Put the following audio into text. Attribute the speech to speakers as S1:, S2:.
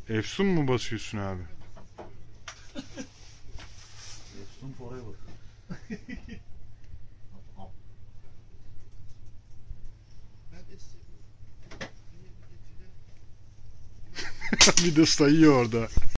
S1: Efsun mu basıyorsun abi?
S2: Efsun forever.
S1: Bir de sayıyor orada.